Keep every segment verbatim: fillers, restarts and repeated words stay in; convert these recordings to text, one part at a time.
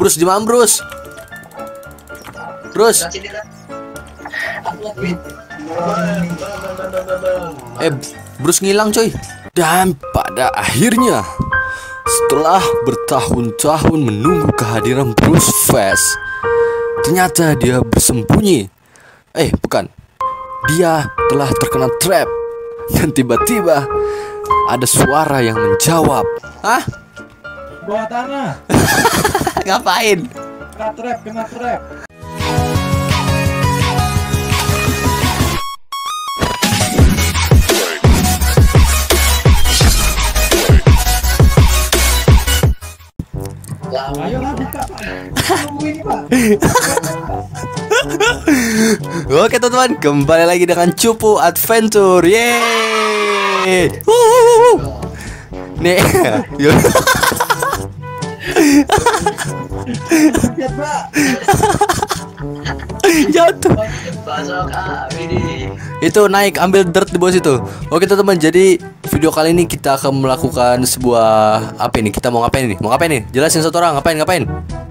Bruce di mana Bruce? Bruce. Eh, Bruce ngilang coy. Dan pada akhirnya, setelah bertahun-tahun menunggu kehadiran Bruce Fest, ternyata dia bersembunyi. Eh, bukan. Dia telah terkena trap. Dan tiba-tiba ada suara yang menjawab. Hah? Bawah tanah. Ngapain? Kena trap, kena trap. Ayo lah buka Pak. Tungguin Pak. Oke teman-teman, kembali lagi dengan Cupu Adventure. Yeay. Nih. Lihat Pak. Jatuh. Itu naik, ambil dirt di bawah situ. Oke teman-teman, jadi video kali ini kita akan melakukan sebuah apa ini? Kita mau ngapain nih? Mau ngapain nih? Jelasin satu orang, ngapain ngapain?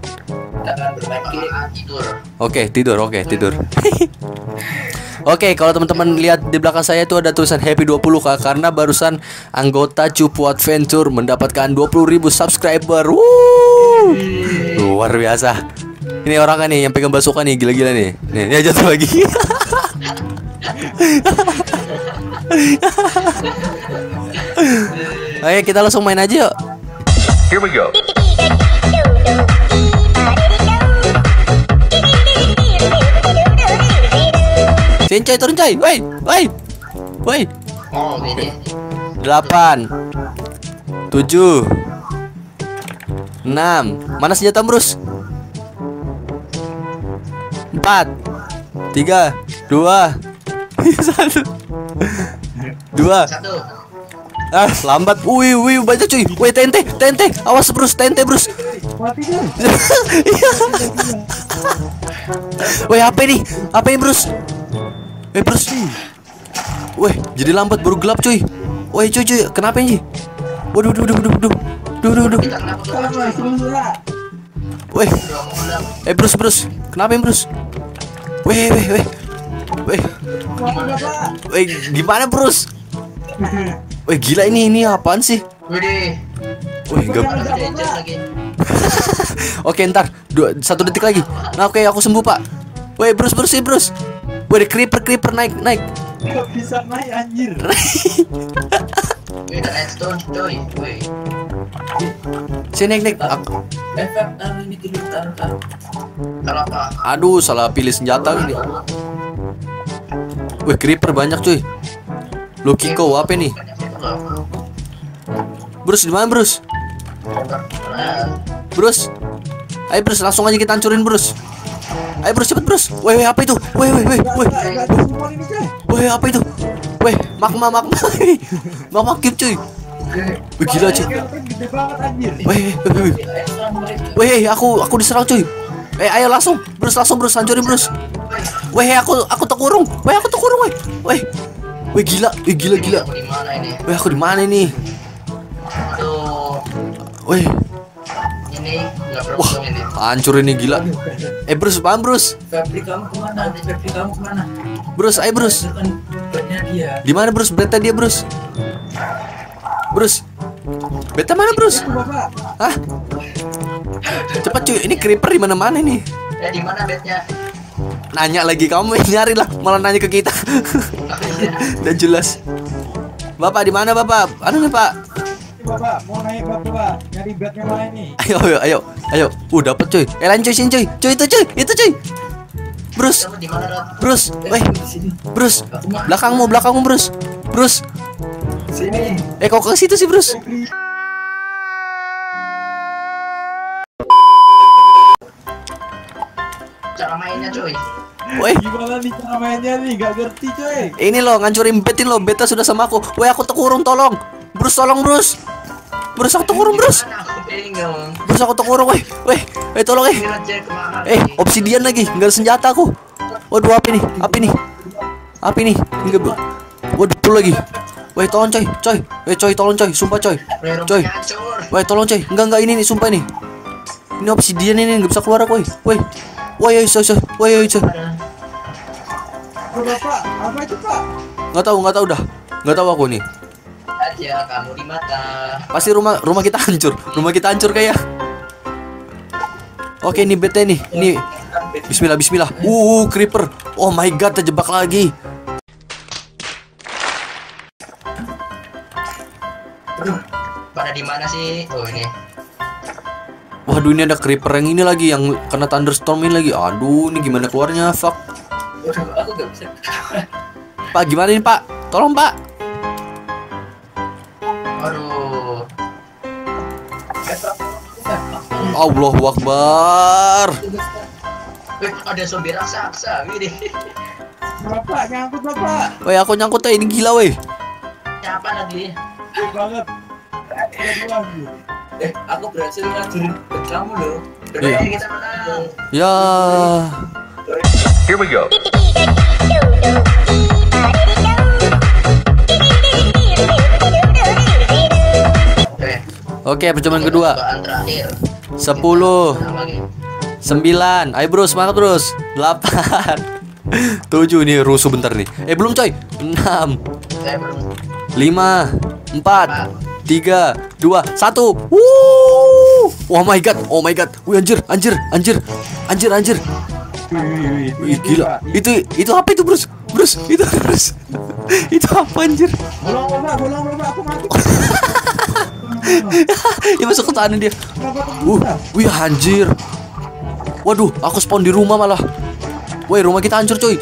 Tidur. Oke, tidur, oke, tidur. Oke, kalau teman-teman lihat di belakang saya itu ada tulisan Happy dua puluh K karena barusan anggota Cupu Adventure mendapatkan dua puluh ribu subscriber. Wuh, luar biasa. Ini orang kan nih yang pegang basukan nih, gila-gila nih. Nih, dia jatuh lagi. Oke, kita langsung main aja yuk. Here we go. Sini coy, turun coy. Woi, woi. Woi. Oh, ini. Delapan, tujuh, enam. Mana senjata Bruce? Empat, tiga, dua, satu, dua. Satu. Ah, lambat. Wih, wih, banyak cuy. Wih, T N T, T N T. Awas Bruce, T N T Bruce. Mati dia. Wih, apa ini? Apa ini Bruce? Eh Bruce. Wih, jadi lambat baru gelap cuy. Wih, cuy, cuy, kenapa ini? Waduh, waduh, waduh, waduh, waduh, waduh. Kita kenapa tuh? Kalau langsung lah. Wih, eh Bruce, Bruce, kenapa ini Bruce? Wih, wih, wih, wih, Gimana Pak? wih, gimana Bruce? Wih, gila ini, ini apaan sih? Widih. Wih, gak. Danger lagi. Oke, ntar dua, satu detik lagi. Nah, oke, aku sembuh pak. Wih, Bruce, Bruce, Bruce. Wih, ada creeper, creeper naik, naik. Gak bisa naik anjir. Wih, ada redstone coy. Wih. Sini naik, naik. Aku- Efek taruh ini tidur taruh taruh. Kalau apa? Aduh, salah pilih senjata ini. Wih, creeper banyak cuy. Lukiko apa nih? Bruce di mana Bruce? Bruce, ayo Bruce, langsung aja kita hancurin Bruce. Ayo Bruce, cepet Bruce. Weh, weh, apa itu? Weh, weh, weh, weh. Gak ada semua ini coy. Weh, apa itu? Weh, magma, magma. Magma cube cuy. Wih, gila cuy. Gede banget anjir. Weh, weh, weh, weh. Weh, aku, aku diserang cuy. Eh, ayo langsung, Bruce, langsung Bruce, hancurin Bruce. Weh, aku, aku terkurung. Weh, aku terkurung, weh. Weh, weh, gila, weh, gila, gila. Di mana ini? Weh, aku di mana nih? Aduh. Weh, Ini nggak wah, beruntung ini. hancur ini gila. Eh, Bruce, paham Bruce? Febri kamu kemana? Febri kamu kemana? Bruce, ayo Bruce. Itu kan bednya dia. Di mana Bruce? Beta dia Bruce. Bruce. Beta mana Bruce? Itu Bapak. Hah? Cepat cuy, ini creeper di mana-mana nih. Eh, di mana bednya? Nanya lagi kamu yang nyari lah, malah nanya ke kita. Udah jelas. Bapak di mana Bapak? Anu nih Pak. Ini Bapak mau naik Bapak. Nyari bed yang lain nih. Ayo ayo ayo ayo. Uh dapat cuy. Eh lanjut sini cuy. Cuy itu cuy, itu cuy. Bruce, Kamu di mana, Rod? Bruce, weh, Di sini. Bruce. Belakangmu, belakangmu Bruce. Bruce. Sini. Eh kok ke situ sih Bruce? Cara mainnya coy. Weh, Gimana nih cara mainnya nih? Gak ngerti coy. ini loh ngancurin betin lo. Beta sudah sama aku. Weh, aku terkurung, tolong. Bruce, tolong Bruce. Bruce, aku terkurung Bruce. Mana aku bingung. Bruce, aku terkurung. Weh, weh, weh, tolong eh. Ini Roger kemana? Eh, nih? obsidian lagi, nggak ada senjata aku. Waduh, apa ini? Apa ini? Apa ini? Enggak, Bu. Waduh, betul lagi. Weh, tolong coy, coy. Weh, coy, tolong coy, sumpah coy. Wih, Coy. rumputnya hancur. Weh, tolong coy. Enggak, enggak ini nih, sumpah nih. Ini obsidian ini nggak bisa keluar aku. Woi, woi, woi, iso, iso, woi, iso. Oh, Bapak, apa itu Pak? Nggak tahu, nggak tahu dah, nggak tahu aku nih. Aja kamu di mata. Pasti rumah rumah kita hancur, rumah kita hancur kayak. Oke, ini bete nih, ini. Bismillah, Bismillah. Uh, creeper. Oh my god, terjebak lagi. Aduh, pada di mana sih? Oh ini. Waduh, ini ada creeper yang ini lagi, yang kena thunderstorm ini lagi. Aduh, ini gimana keluarnya? Fuck. Waduh, aku gak bisa. Pak, gimana ini Pak? Tolong Pak. Aduh. Allahu Akbar. Wih, ada zombie raksasa, ini. Bapak, nyangkut Bapak. Woi, aku nyangkut ya, ini gila woi. Siapa lagi? Gede banget. Ada dua lagi. Eh, aku berhasil ngajurin ke kamu loh. Iya. Berarti kita menang. Ya. Here we go. Oke. Oke, percobaan kedua. Percobaan terakhir. Sepuluh, Menang lagi. sembilan. Ayo bro, semangat bros. Delapan, tujuh nih rusuh bentar nih. Eh belum coy. Enam, Saya belum. lima, empat, tiga, dua, satu. Wuh. Oh my god, oh my god. Wih anjir, anjir, anjir, anjir, anjir. Wih, wih, wih. Wih gila. Itu itu apa itu bros? Bros, itu bros. Itu apa anjir? Bolong Bapak, bolong Bapak, aku mati. Ya masuk ke tanah dia. Kenapa Uh, terbuka? wih anjir. Waduh, aku spawn di rumah malah. Woi, rumah kita hancur cuy.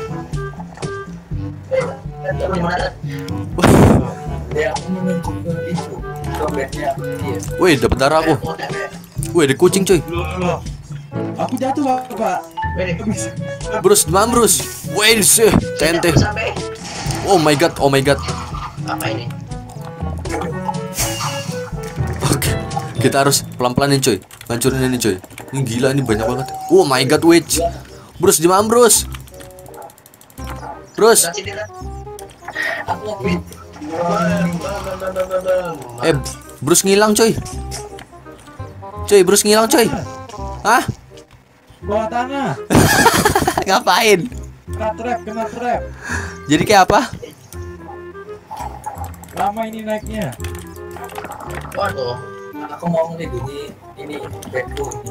Di mana? Wah, Ya, aku menuju ke itu. Dompetnya dia. woi, dapat darah aku. Oh, tempe. Woi, ada kucing cuy. Loh, loh. Aku jatuh Bapak. Wih, Bruce, mambrus. Woi, sih, tente. tidak sampai. Oh my god, oh my god. Apa ini? Oke, kita harus pelan-pelanin cuy. Hancurin ini cuy. Ini gila, ini banyak banget. Oh my god, witch. Bruce, di mana Bruce? Bruce, Kasih dia. Aku lagi. eh, Bruce ngilang cuy. Cuy, Bruce ngilang cuy. Hah? Bawah tanah. Ngapain? Kena trap, kena trap. Jadi kayak apa? Lama ini naiknya. Waduh. Aku mau melindungi ini bedku ini.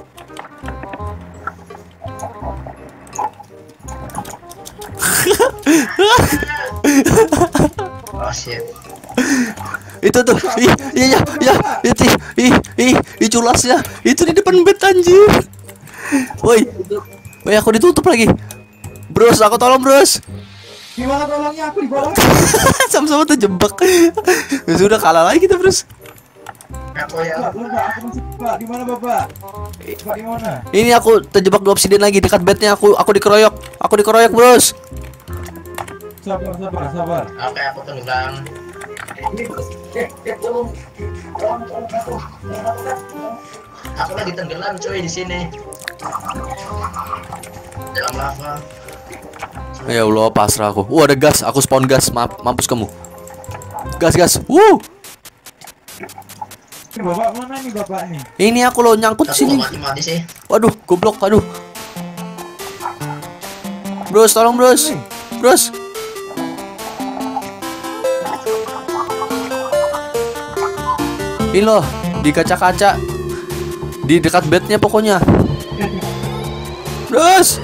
Oh shit. Itu tuh, ih, iya, iya, itu, ih, ih, ih, culasnya, itu di depan bed anjir. Woi, woi, aku ditutup lagi. Bros, aku tolong bros. Gimana tolongnya, aku di bawah? Sama-sama terjebak. Ya sudah kalah lagi kita bros. Aku ya. Bapak, Bapak, aku masih Bapak. Di mana Bapak? Bapak di mana? Ini aku terjebak di obsidian lagi dekat bednya. Aku, aku dikeroyok, aku dikeroyok bros. Sabar, sabar, sabar. Oke, aku tenggelam. Ini bos. Eh, eh tolong. Tolong, tolong aku. Aku lagi tenggelam cuy di sini. Dalam lava. Ya Allah, pasrah aku. Uh, ada gas, aku spawn gas. Maaf, mampus kamu. Gas, gas. Wuh. Ini Bapak mana nih Bapak nih? Ini aku lo nyangkut Aku sini. mau mati-mati sih. Waduh, goblok, aduh. Bros, tolong bros. Bros. Ini loh, di kaca-kaca. Di dekat bednya pokoknya. Bros.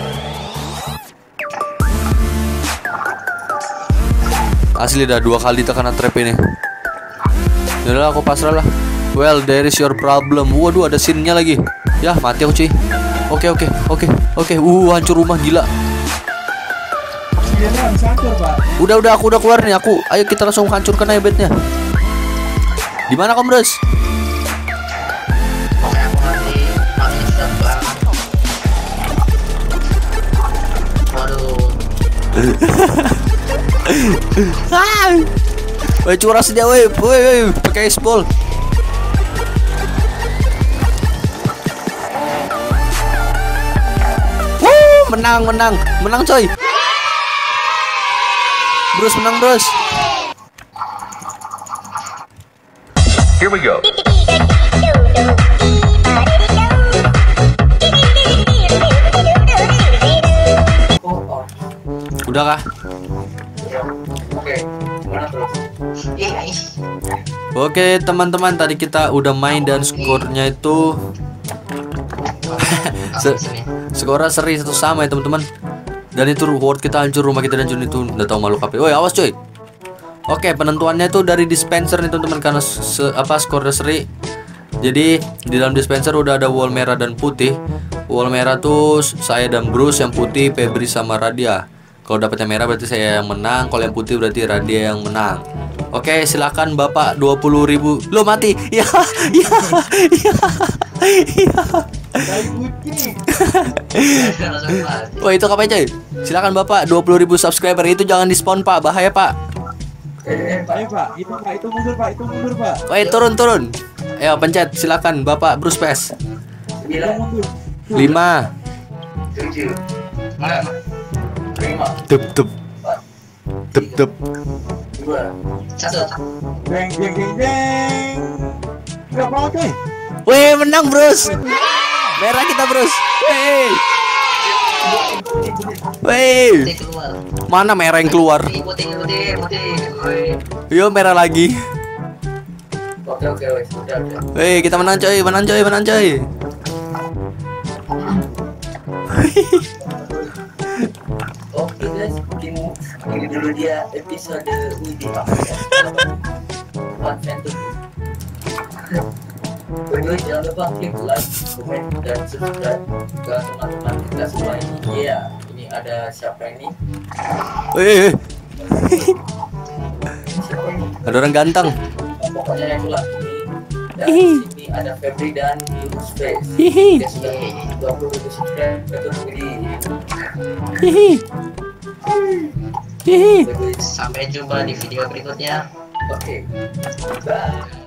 Asli dah dua kali terkena trap ini. Yaudah aku pasrah lah. Well, there is your problem. Waduh, ada scene-nya lagi. Ya, mati aku cuy. Oke, oke, oke, oke. Uh, hancur rumah gila. Dia habis hancur Pak. Udah, udah, aku udah keluar nih. Aku, ayo kita langsung hancurkan aja bednya. Di mana kamu, Bros? Oke, aku mati. Mati sudah banget. Waduh. Ah. Woi, curas dia, woi. Woi, woi, pakai ice ball. Wuh, menang, menang. Menang, coy. Bros, menang, Bros. Here we go. Udah kah? Oke, mana terus? Ih, ih. Oke teman-teman, tadi kita udah main dan skornya itu Se- skornya seri satu sama ya teman-teman. Dan itu reward kita hancur, rumah kita hancur itu udah tahu malu kape. Woi awas coy. Oke penentuannya tuh dari dispenser nih teman-teman, karena se- apa skornya seri. Jadi di dalam dispenser udah ada wall merah dan putih. Wall merah tuh saya dan Bruce, yang putih Febri sama Radia. Kalau dapetnya merah berarti saya yang menang, kalau yang putih berarti Radia yang menang. Oke, silakan Bapak dua puluh ribu. Lo mati. Ya, ya, ya. Ya. Dari kucing. Wah, itu kapan coy? Silakan Bapak dua puluh ribu subscriber itu jangan di-spawn Pak, bahaya Pak. Eh, Pak, eh, Pak, itu Pak, itu mundur Pak, itu mundur Pak. Woi, turun turun. Ayo pencet, silakan Bapak Bruce Pes. Itu mundur. lima. Tujuh. Enam. Lima. Tep tep. Tep tep. Dua. Satu. Jeng jeng jeng jeng. Enggak mau coy. Wih, menang Bruce. Merah kita Bruce. Wih. Wih. Putih keluar. Mana merah yang keluar? Putih, putih, putih, putih. Yo merah lagi. Oke oke wes, udah udah. Wih, kita menang coy, menang coy, menang coy. Oke guys, mungkin ini dulu dia episode Widi apa ya? One Venture. Berdua jangan lupa klik like, komen, dan subscribe ke teman-teman kita semua ini. Iya, ini ada siapa ini? Wih, Siapa ini? ada orang ganteng. Pokoknya itulah ini. Dan Hihi. di sini ada Febri dan Yunus Space. Hihi. Dia sudah dua puluh ribu subscribe ke Widi. Hihi. Hihi. Bagus. Sampai jumpa di video berikutnya. Oke. Bye.